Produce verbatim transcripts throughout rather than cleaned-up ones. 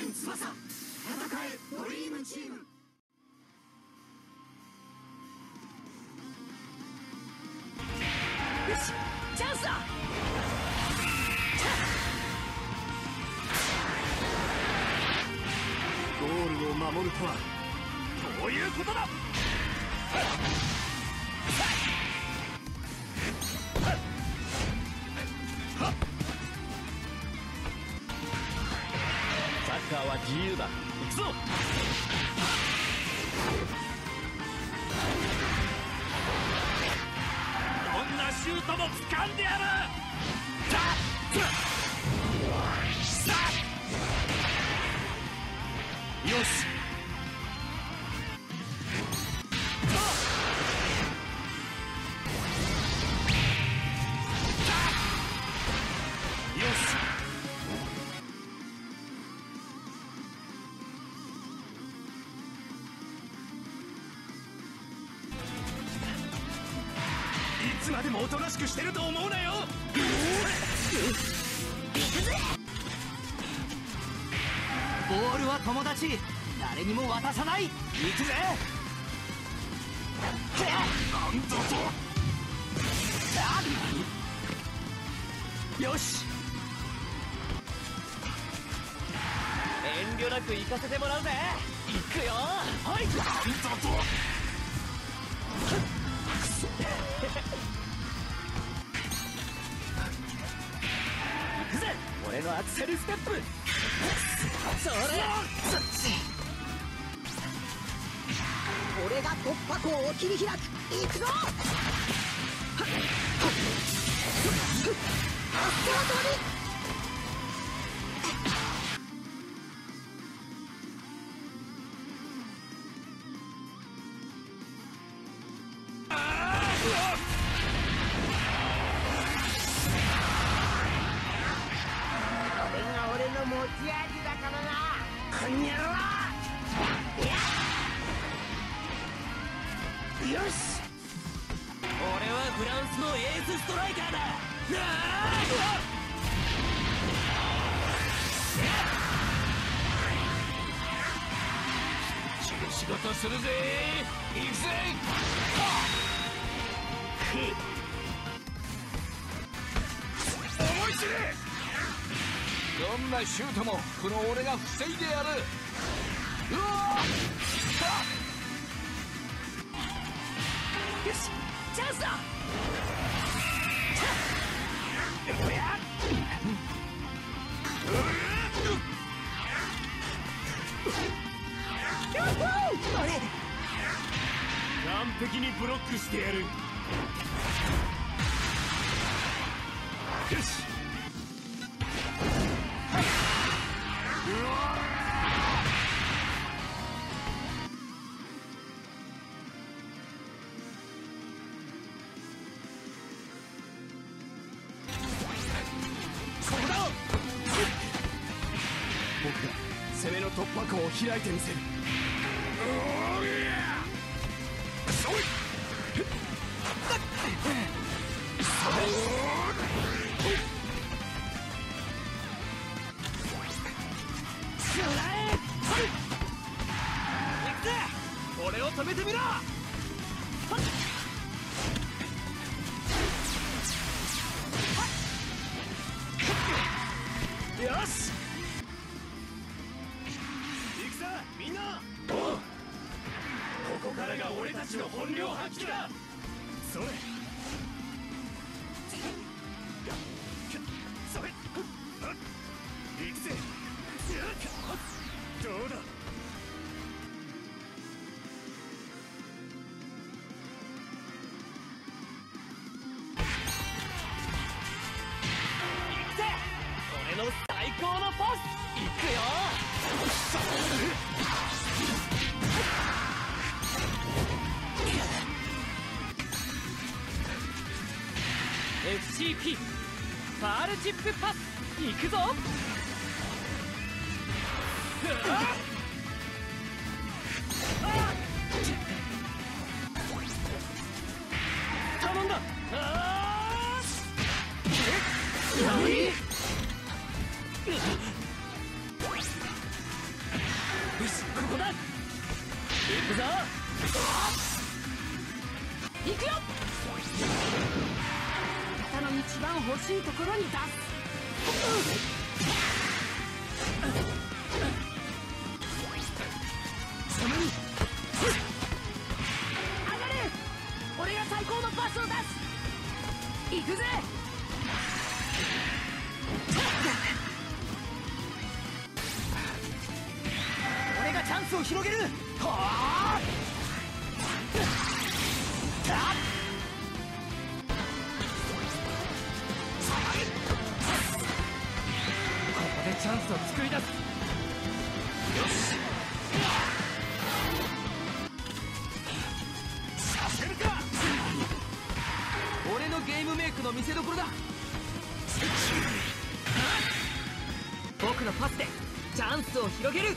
天翼、戦えドリームチーム。 よし、チャンスだ。 ゴールを守るとはどういうことだ。サッカーは自由だ。行くぞ。どんなシュートも掴んでやる。よし。いつまでもおとなしくしてると思うなよ。行くぜ。 ボールは友達、誰にも渡さない。行くぜ。 なんだと。 よし、遠慮なく行かせてもらうぜ。行くよ。はい。 なんだと。 行くぜ、俺のアクセルステップ。それ、そっち。 俺が突破口を切り開く。行くぞ。俺の持ち味だからな、こんにゃろ。よし、 俺はフランスのエースストライカーだ。 仕事するぜ。行くぜ。思い切れ。どんなシュートもこの俺が防いでやる。うわよし、チャンスだ。 完璧にブロックしてやる。よし。うわここだ。僕が攻めの突破口を開いてみせる。おりゃそい。俺を止めてみろ。よし、行くぞみんな。おう、ここからが俺たちの本領発揮だ。それそれ、行くぜ。どうだ。 俺の最高のパス。行くよ。エフシーピー ファールチップパス。行くぞ。頼んだ。あー何？ だ。行くぞ。行くよ。 刀の一番欲しいところに出す。そのに上がれ。俺が最高のパスを出す。行くぜ。俺がチャンスを広げる。はあ。ここでチャンスを作り出す。よし。させるか。俺のゲームメイクの見せ所だ。僕のパスでチャンスを広げる。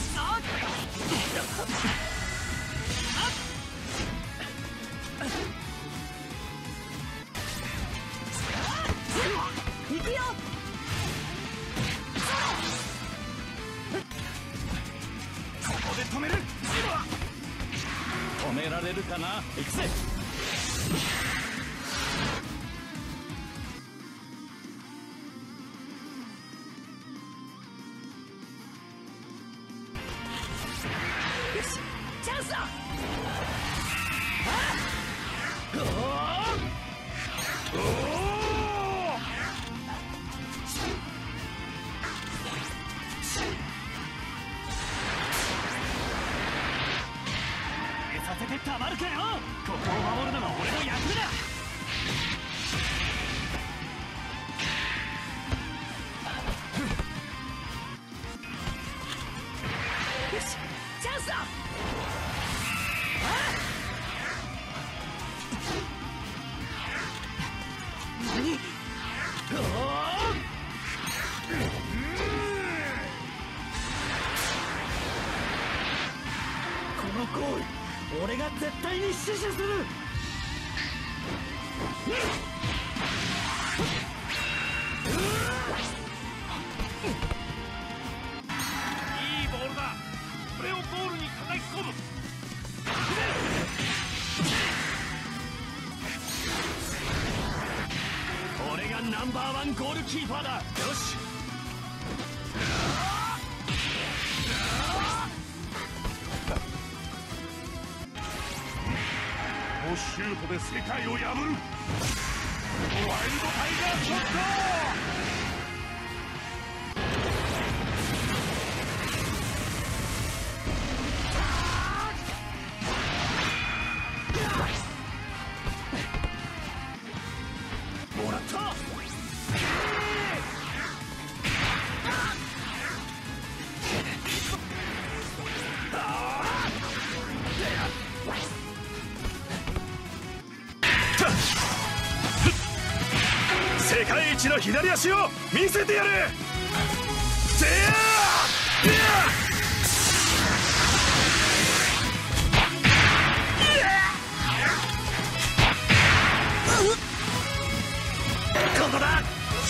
行くよ。ここで止める。 止められるかな。行くぜ。 よし、チャンスだ。 させてたまるかよ。ここを守るのが俺の役目だ。 よし、チャンスだ。何？このゴール、俺が絶対に死守する。 いいボールだ。これをゴールに叩き込む。俺がナンバーワンゴールキーパーだ。よし。このシュートで世界を破る。ワイルドタイガーショット。もらった。世界一の左足を見せてやる。せやここだ。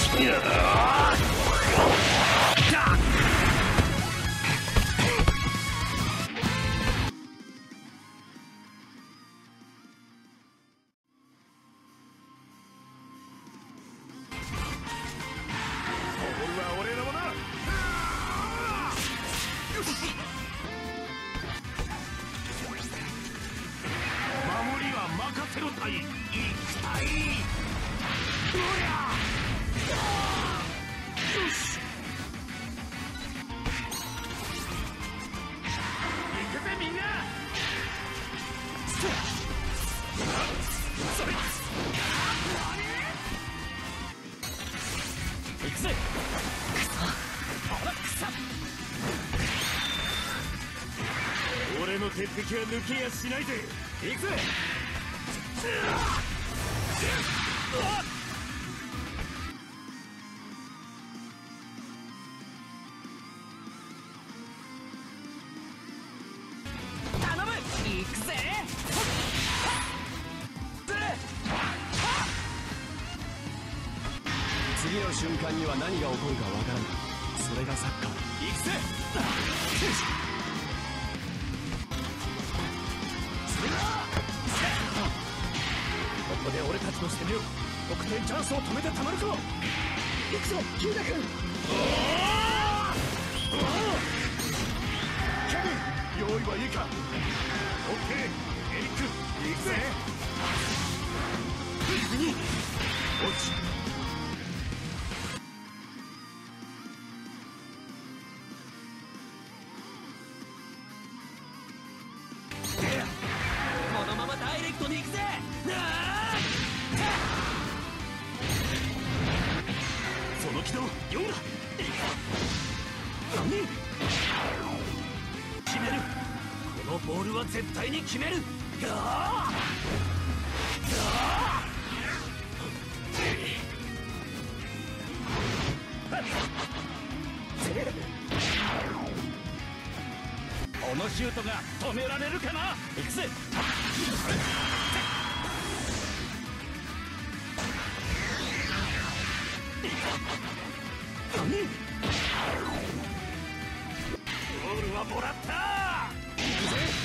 守りは任せろたい。行きたい。おりゃ。よし。行くぜみんな。それ。 行くぜ。くそ。ほらくそ。 俺の鉄壁は抜けやしないぜ。行くぜ。 頼む。行くぜ。 次の瞬間には何が起こるかわからない。それがサッカー。行くぜ。 俺たちの攻めを得点チャンスを止めてたまるか。行くぞ日向君。ケビン用意はいいか。オッケーエリック行くぜ。リグに落ち。 このままダイレクトに行くぜ。 その軌道読んだ。何決める。このボールは絶対に決める。ガーガーこのシュートが止められるかな。行くぜ。何ゴールはもらった。行くぜ。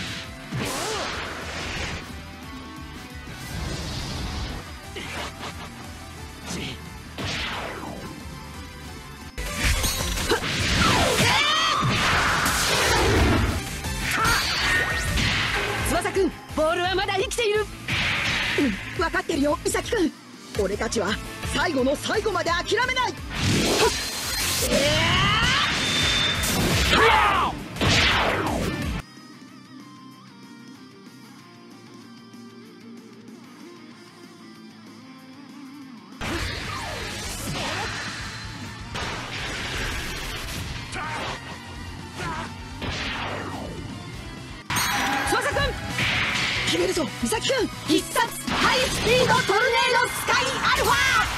翼くん、ボールはまだ生きている。うん、分かってるよ、美咲くん。俺たちは最後の最後まで諦めない。決めるぞ美咲くん。必殺ハイスピードトルネードスカイアルファ。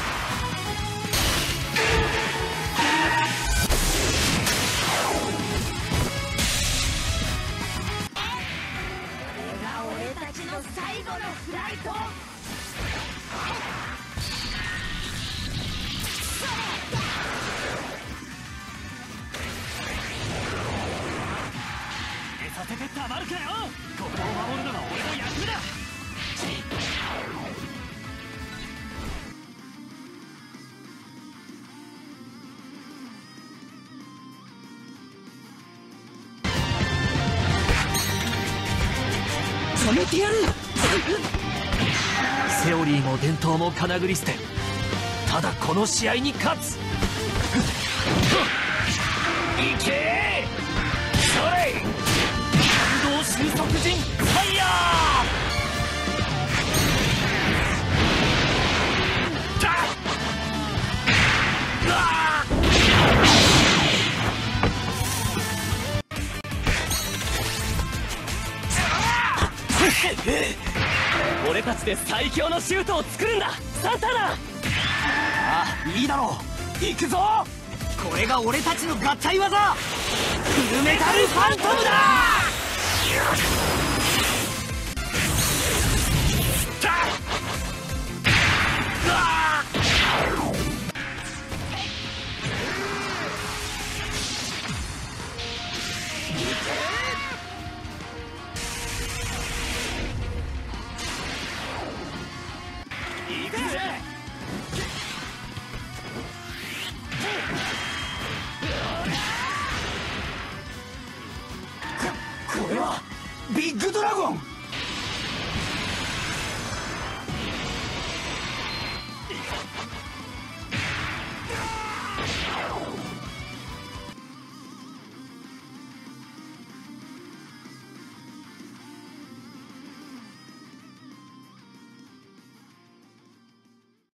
これが俺たちの最後のフライト。 させてたまるかよ。ここを守るのが俺の役目だ。 止めてやる。 セオリーも伝統もかなぐり捨て、ただこの試合に勝つ。いけーそれ。運動収束陣ファイヤー。俺たちで最強のシュートを作るんだサンタナ。ああいいだろう。行くぞ。これが俺たちの合体技フルメタルファントムだ。行くぜ。これはビッグドラゴン。